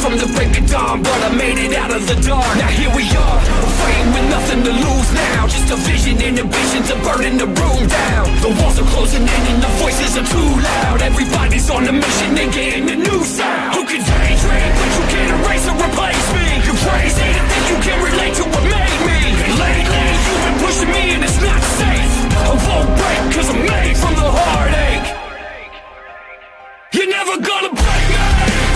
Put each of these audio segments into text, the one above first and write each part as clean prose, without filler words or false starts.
from the break of dawn, but I made it out of the dark. Now here we are, fighting with nothing to lose now. Just a vision and ambitions are burning the room down. The walls are closing in and the voices are too loud. Everybody's on a mission, they're getting a new sound. Who can daydream, but you can't erase or replace me? You're crazy to think you can relate to what made me. And lately, you've been pushing me and it's not safe. I won't break, cause I'm made from the heartache. You're never gonna break me.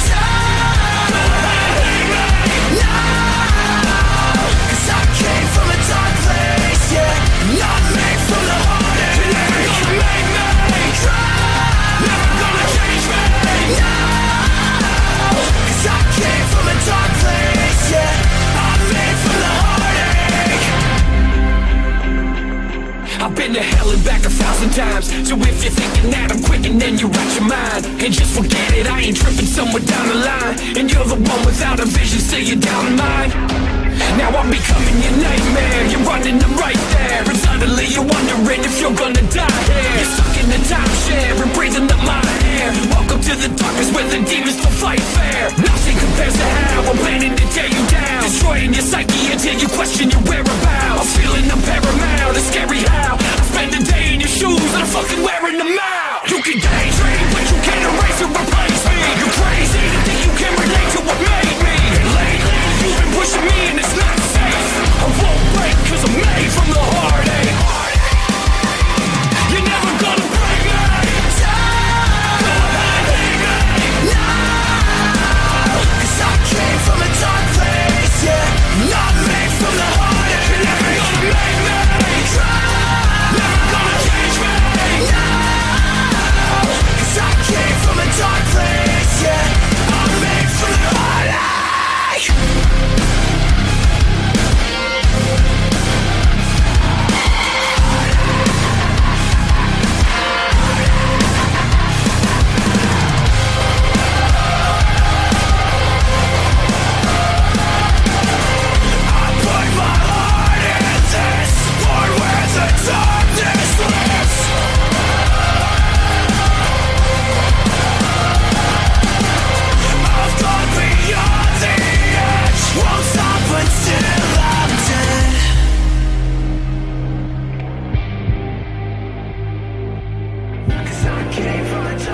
Not made from the heartache. You're never gonna make me cry. Never gonna change me. No, 'cause I came from a dark place. Yeah, I'm made from the heartache. I've been to hell and back 1,000 times. So if you're thinking that I'm quitting, then you're out your mind. And just forget it, I ain't tripping somewhere down the line. And you're the one without a vision, still you're down in mine. Now I'm becoming your nightmare. You're running, I'm right there. And suddenly you're wondering if you're gonna die here. You're stuck in the timeshare and breathing up my air. Welcome to the darkness where the demons don't fight fair. Nothing compares to how I'm planning to tear you down. Destroying your psyche until you question your whereabouts. I'm feeling I'm paramount, it's scary how I spend a day in your shoes and I'm fucking wearing them out. You can daydream, but you can't erase or replace me. You're crazy to think you can relate to what made me. And lately, you've been pushing me and it's not safe. I won't break cause I'm made from the heartache. You're never gonna break me. Go ahead, hate me. No, 'cause I came from a dark place. Yeah, not made from the heartache. You're never gonna make me cry. Never gonna change me. No, 'cause I came from a dark place. Yeah, I'm made from the heartache. Cause I came from a